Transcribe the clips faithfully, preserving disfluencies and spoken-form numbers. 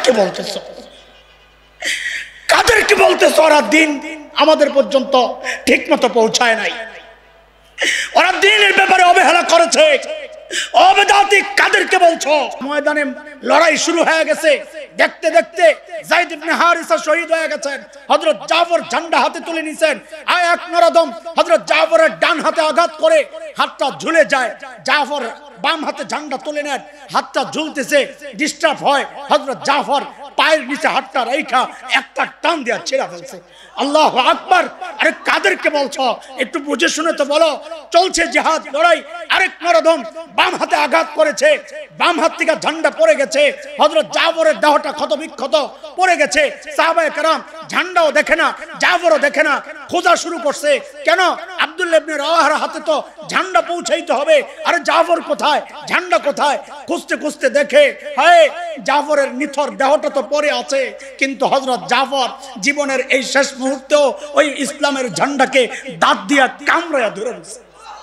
কাদেরকে বলতেছো কাদেরকে বলতেছো ওরা দিন আমাদের পর্যন্ত ঠিকমতো পৌঁছায় নাই, ওরা দিনের ব্যাপারে অবহেলা করেছে। অবেদাতি কাদেরকে বলছো? ময়দানে লড়াই শুরু হয়ে গেছে, দেখতে দেখতে যায়েদ ইবনে হারিসা শহীদ হয়ে গেছেন, হযরত জাফর ঝান্ডা হাতে তুলে নিছেন। আয় এক নরদম হযরত জাফরের ডান হাতে আঘাত করে হাতটা ঝুলে যায়, জাফর বাম হাতে ঝান্ডা তুলে নেন, হাতটা ঝুলতেছে, ডিস্টার্ব হয়, হযরত জাফর পায়ের নিচে হাতটা রেখা একটা টান দিয়ে ছেড়ে ফেলছে। আল্লাহু আকবার। আরে কাদেরকে বলছো? একটু বুঝে শুনে তো বলো। চলছে জিহাদ লড়াই, আরেক নরদম বাম হাতে আঘাত করেছে, বাম হাত থেকে ঝান্ডা পড়ে গেছে, হযরত জাফরের দেহটা ক্ষত বিক্ষত পড়ে গেছে। সাহাবায়ে কেরাম ঝান্ডাও দেখে না, জাফরও দেখে না, খোঁজা শুরু করছে। কেন? আব্দুল্লাহ ইবনে রাওয়াহার হাতে তো ঝান্ডা পৌঁছাইতে হবে, আরে জাফর কোথায়, ঝান্ডা কোথায়? খুঁজতে খুঁজতে দেখে হায় জাফরের নিথর দেহটা তো পড়ে আছে, কিন্তু হযরত জাফর জীবনের এই শেষ মুহূর্তেও ওই ইসলামের ঝান্ডাকে দাঁত দিয়া কামড়ায়া ধরে নিছে।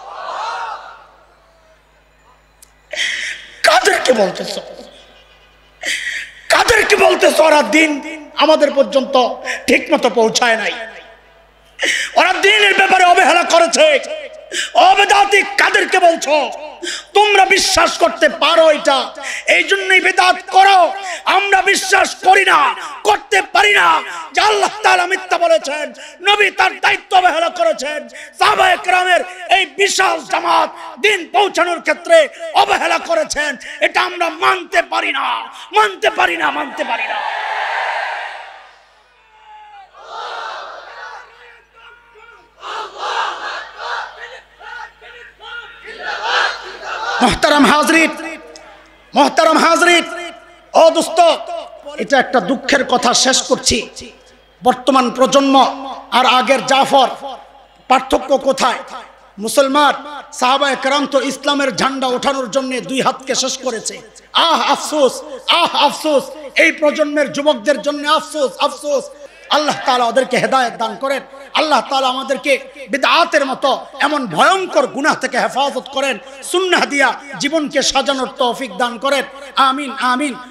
কাদেরকে বলতেছো কাদেরকে বলতেছো ওরা দিন আমাদের পর্যন্ত ঠিকমতো পৌঁছায় নাই, ওরা দিনের ব্যাপারে অবহেলা করেছে। অবেদাতি কাদেরকে বলছো? তোমরা বিশ্বাস করতে পারো এটা, এই জন্যই বেদাত করো। আমরা বিশ্বাস করি না, করতে পারি না যে আল্লাহ তাআলা মিথ্যা বলেছেন, নবী তার দায়িত্ব অবহেলা করেছেন, সাহাবায়ে কেরামের এই বিশাল জামাত দিন পৌঁছানোর ক্ষেত্রে অবহেলা করেছেন। এটা আমরা মানতে পারি না, মানতে পারি না, মানতে পারি না। মোহতারাম হাজরিন, মোহতারাম হাজরিন, ও দোস্ত, এটা একটা দুঃখের কথা শেষ করছি। বর্তমান প্রজন্ম আর আগের জাফর পার্থক্য কোথায়? মুসলমান সাহাবায়ে কেরাম তো ইসলামের ঝান্ডা ওঠানোর জন্য দুই হাতকে শেষ করেছে। আহ আফসোস, আহ আফসোস, এই প্রজন্মের যুবকদের জন্য আফসোস, আফসোস। আল্লাহ তাআলা ওদেরকে হেদায়েত দান করেন, আল্লাহ তাআলা আমাদেরকে বিদআতের মতো এমন ভয়ঙ্কর গুনাহ থেকে হেফাজত করেন, সুন্নাহ দিয়া জীবনকে সাজানোর তৌফিক দান করেন। আমিন, আমিন।